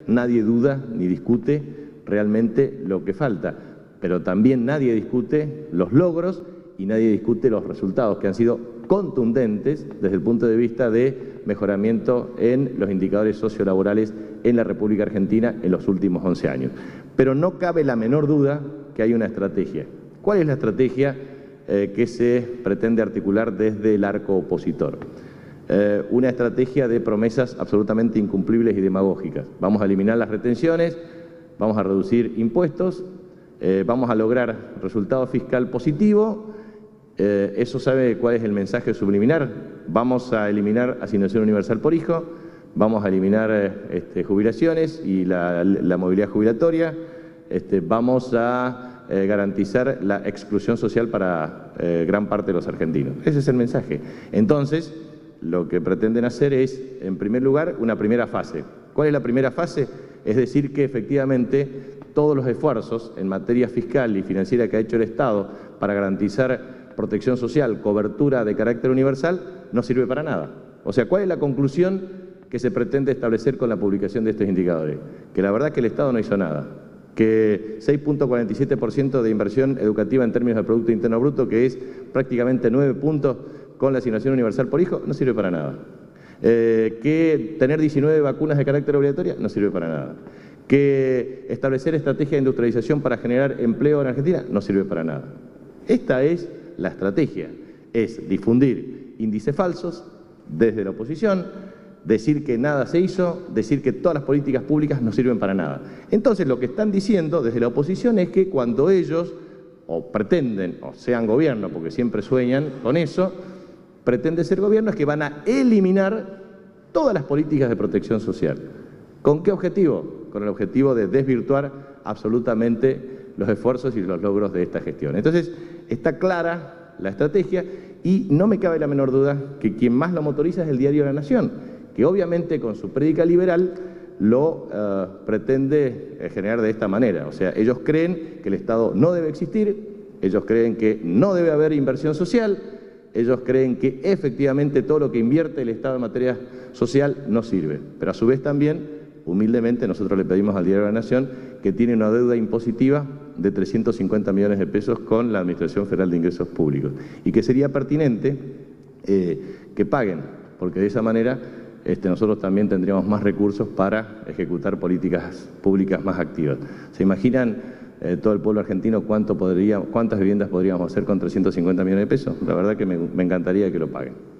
Nadie duda ni discute realmente lo que falta, pero también nadie discute los logros y nadie discute los resultados que han sido contundentes desde el punto de vista de mejoramiento en los indicadores sociolaborales en la República Argentina en los últimos 11 años. Pero no cabe la menor duda que hay una estrategia. ¿Cuál es la estrategia que se pretende articular desde el arco opositor? Una estrategia de promesas absolutamente incumplibles y demagógicas. Vamos a eliminar las retenciones, vamos a reducir impuestos, vamos a lograr resultado fiscal positivo. ¿Eso sabe cuál es el mensaje subliminar? Vamos a eliminar asignación universal por hijo, vamos a eliminar jubilaciones y la movilidad jubilatoria, vamos a garantizar la exclusión social para gran parte de los argentinos. Ese es el mensaje. Entonces, lo que pretenden hacer es, en primer lugar, una primera fase. ¿Cuál es la primera fase? Es decir, que efectivamente todos los esfuerzos en materia fiscal y financiera que ha hecho el Estado para garantizar protección social, cobertura de carácter universal, no sirve para nada. O sea, ¿cuál es la conclusión que se pretende establecer con la publicación de estos indicadores? Que la verdad es que el Estado no hizo nada. Que 6.47% de inversión educativa en términos de Producto Interno Bruto, que es prácticamente 9 puntos con la asignación universal por hijo, no sirve para nada. Que tener 19 vacunas de carácter obligatoria no sirve para nada. Que establecer estrategia de industrialización para generar empleo en Argentina no sirve para nada. Esta es la estrategia, es difundir índices falsos desde la oposición, decir que nada se hizo, decir que todas las políticas públicas no sirven para nada. Entonces lo que están diciendo desde la oposición es que cuando ellos o pretenden, o sean gobierno, porque siempre sueñan con eso, pretende ser gobierno, es que van a eliminar todas las políticas de protección social. ¿Con qué objetivo? Con el objetivo de desvirtuar absolutamente los esfuerzos y los logros de esta gestión. Entonces, está clara la estrategia y no me cabe la menor duda que quien más lo motoriza es el diario La Nación, que obviamente con su prédica liberal lo pretende generar de esta manera. O sea, ellos creen que el Estado no debe existir, ellos creen que no debe haber inversión social, ellos creen que efectivamente todo lo que invierte el Estado en materia social no sirve. Pero a su vez también, humildemente, nosotros le pedimos al diario La Nación que tiene una deuda impositiva de 350 millones de pesos con la Administración Federal de Ingresos Públicos y que sería pertinente que paguen, porque de esa manera nosotros también tendríamos más recursos para ejecutar políticas públicas más activas. ¿Se imaginan todo el pueblo argentino cuántas viviendas podríamos hacer con 350 millones de pesos? La verdad que me encantaría que lo paguen.